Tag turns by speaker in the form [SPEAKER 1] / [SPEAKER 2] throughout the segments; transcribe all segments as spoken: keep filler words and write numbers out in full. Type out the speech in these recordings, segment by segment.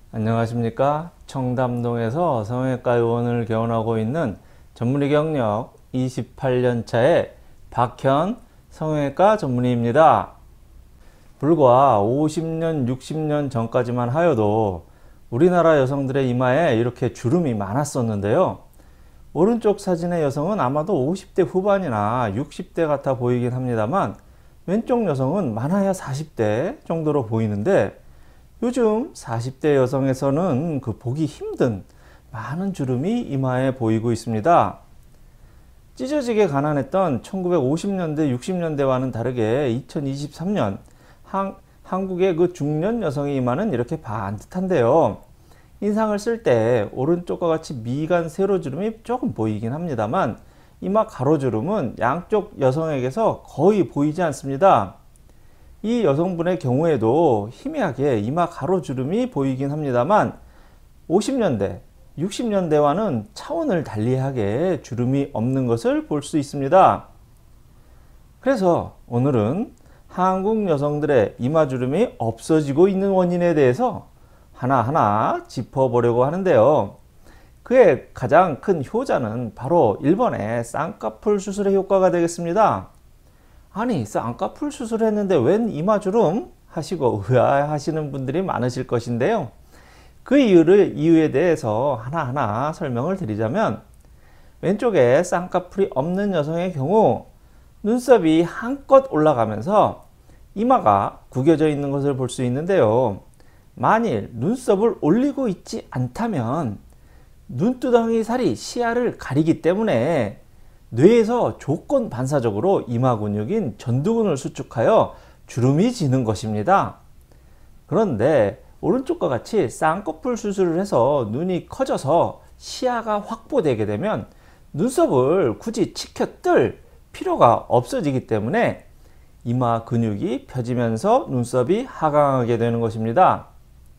[SPEAKER 1] 안녕하십니까. 청담동에서 성형외과 의원을 개원하고 있는 전문의 경력 이십팔 년 차의 박현 성형외과 전문의입니다. 불과 오십 년, 육십 년 전까지만 하여도 우리나라 여성들의 이마에 이렇게 주름이 많았었는데요. 오른쪽 사진의 여성은 아마도 오십 대 후반이나 육십 대 같아 보이긴 합니다만 왼쪽 여성은 많아야 사십 대 정도로 보이는데, 요즘 사십 대 여성에서는 그 보기 힘든 많은 주름이 이마에 보이고 있습니다. 찢어지게 가난했던 천구백오십 년대, 육십 년대와는 다르게 이천이십삼 년 한, 한국의 그 중년 여성의 이마는 이렇게 반듯한데요. 인상을 쓸 때 오른쪽과 같이 미간 세로주름이 조금 보이긴 합니다만 이마 가로주름은 양쪽 여성에게서 거의 보이지 않습니다. 이 여성분의 경우에도 희미하게 이마 가로주름이 보이긴 합니다만 오십 년대, 육십 년대와는 차원을 달리하게 주름이 없는 것을 볼 수 있습니다. 그래서 오늘은 한국 여성들의 이마주름이 없어지고 있는 원인에 대해서 하나하나 짚어보려고 하는데요. 그의 가장 큰 효자는 바로 일본의 쌍꺼풀 수술의 효과가 되겠습니다. 아니, 쌍꺼풀 수술했는데 웬 이마주름? 하시고 의아해하시는 분들이 많으실 것인데요. 그 이유를, 이유에 대해서 하나하나 설명을 드리자면, 왼쪽에 쌍꺼풀이 없는 여성의 경우 눈썹이 한껏 올라가면서 이마가 구겨져 있는 것을 볼 수 있는데요. 만일 눈썹을 올리고 있지 않다면 눈두덩이 살이 시야를 가리기 때문에 뇌에서 조건 반사적으로 이마 근육인 전두근을 수축하여 주름이 지는 것입니다. 그런데 오른쪽과 같이 쌍꺼풀 수술을 해서 눈이 커져서 시야가 확보되게 되면 눈썹을 굳이 치켜 뜰 필요가 없어지기 때문에 이마 근육이 펴지면서 눈썹이 하강하게 되는 것입니다.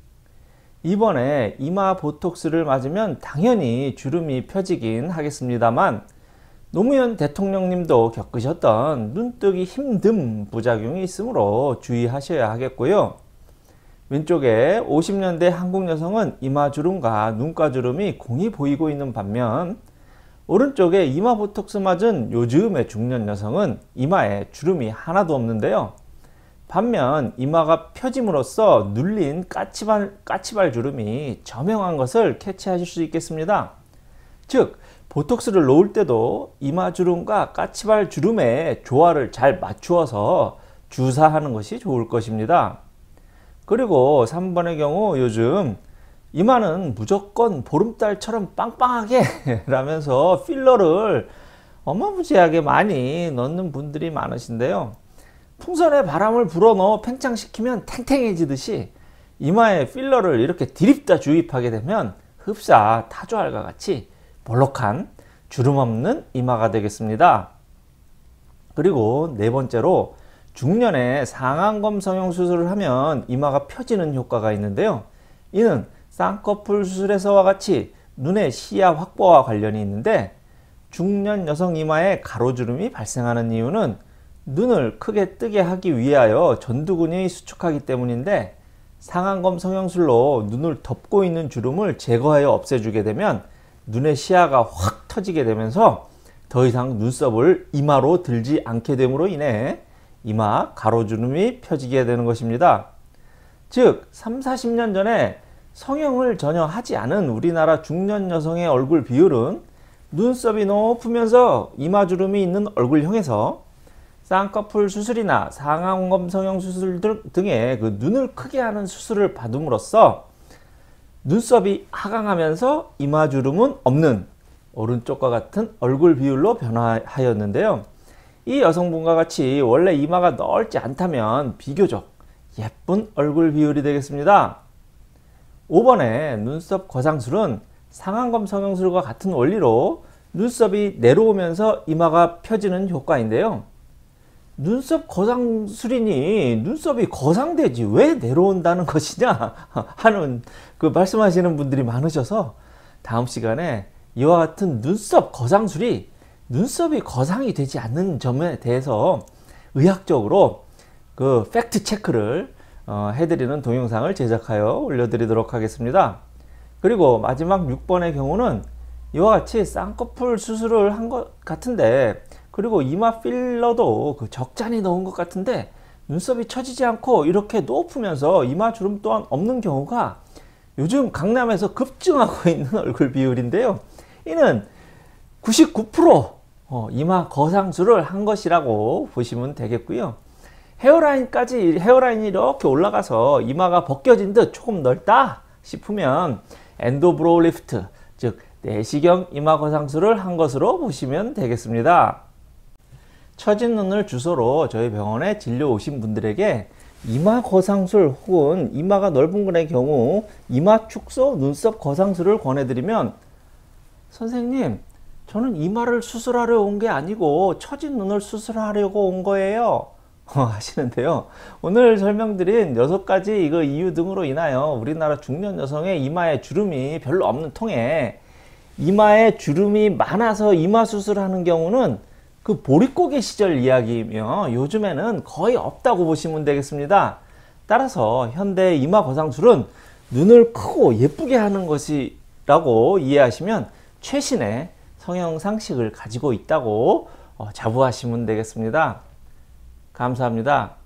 [SPEAKER 1] 이번에 이마 보톡스를 맞으면 당연히 주름이 펴지긴 하겠습니다만 노무현 대통령님도 겪으셨던 눈뜨기 힘듦 부작용이 있으므로 주의하셔야 하겠고요. 왼쪽에 오십 년대 한국 여성은 이마주름과 눈가주름이 공히 보이고 있는 반면, 오른쪽에 이마 보톡스 맞은 요즘의 중년 여성은 이마에 주름이 하나도 없는데요. 반면 이마가 펴짐으로써 눌린 까치발, 까치발 주름이 저명한 것을 캐치하실 수 있겠습니다. 즉, 보톡스를 놓을 때도 이마주름과 까치발 주름의 조화를 잘 맞추어서 주사하는 것이 좋을 것입니다. 그리고 삼 번의 경우 요즘 이마는 무조건 보름달처럼 빵빵하게 라면서 필러를 어마무지하게 많이 넣는 분들이 많으신데요. 풍선에 바람을 불어넣어 팽창시키면 탱탱해지듯이 이마에 필러를 이렇게 드립다 주입하게 되면 흡사 타조알과 같이 볼록한 주름 없는 이마가 되겠습니다. 그리고 네 번째로 중년에 상안검 성형 수술을 하면 이마가 펴지는 효과가 있는데요. 이는 쌍꺼풀 수술에서와 같이 눈의 시야 확보와 관련이 있는데, 중년 여성 이마에 가로주름이 발생하는 이유는 눈을 크게 뜨게 하기 위하여 전두근이 수축하기 때문인데, 상안검 성형술로 눈을 덮고 있는 주름을 제거하여 없애주게 되면 눈의 시야가 확 터지게 되면서 더 이상 눈썹을 이마로 들지 않게 됨으로 인해 이마 가로주름이 펴지게 되는 것입니다. 즉, 삼, 사십 년 전에 성형을 전혀 하지 않은 우리나라 중년 여성의 얼굴 비율은 눈썹이 높으면서 이마주름이 있는 얼굴형에서 쌍꺼풀 수술이나 상안검 성형 수술 등의 그 눈을 크게 하는 수술을 받음으로써 눈썹이 하강하면서 이마주름은 없는 오른쪽과 같은 얼굴 비율로 변화하였는데요. 이 여성분과 같이 원래 이마가 넓지 않다면 비교적 예쁜 얼굴 비율이 되겠습니다. 오 번의 눈썹 거상술은 상안검 성형술과 같은 원리로 눈썹이 내려오면서 이마가 펴지는 효과인데요. 눈썹 거상술이니 눈썹이 거상되지 왜 내려온다는 것이냐 하는 그 말씀하시는 분들이 많으셔서 다음 시간에 이와 같은 눈썹 거상술이 눈썹이 거상이 되지 않는 점에 대해서 의학적으로 그 팩트 체크를 어, 해드리는 동영상을 제작하여 올려드리도록 하겠습니다. 그리고 마지막 육 번의 경우는 이와 같이 쌍꺼풀 수술을 한 것 같은데, 그리고 이마 필러도 그 적잖이 넣은 것 같은데 눈썹이 처지지 않고 이렇게 높으면서 이마 주름 또한 없는 경우가 요즘 강남에서 급증하고 있는 얼굴 비율인데요. 이는 구십구 퍼센트 어, 이마 거상술을 한 것이라고 보시면 되겠고요. 헤어라인까지 헤어라인이 이렇게 올라가서 이마가 벗겨진 듯 조금 넓다 싶으면 엔도브로우 리프트, 즉 내시경 이마 거상술을 한 것으로 보시면 되겠습니다. 처진 눈을 주소로 저희 병원에 진료 오신 분들에게 이마 거상술 혹은 이마가 넓은 분의 경우 이마 축소 눈썹 거상술을 권해드리면, 선생님, 저는 이마를 수술하려 온 게 아니고 처진 눈을 수술하려고 온 거예요 하시는데요. 오늘 설명드린 여섯 가지 이거 이유 등으로 인하여 우리나라 중년 여성의 이마에 주름이 별로 없는 통에 이마에 주름이 많아서 이마 수술하는 경우는 그 보릿고개 시절 이야기이며 요즘에는 거의 없다고 보시면 되겠습니다. 따라서 현대 이마 거상술은 눈을 크고 예쁘게 하는 것이라고 이해하시면 최신의 성형상식을 가지고 있다고 자부하시면 되겠습니다. 감사합니다.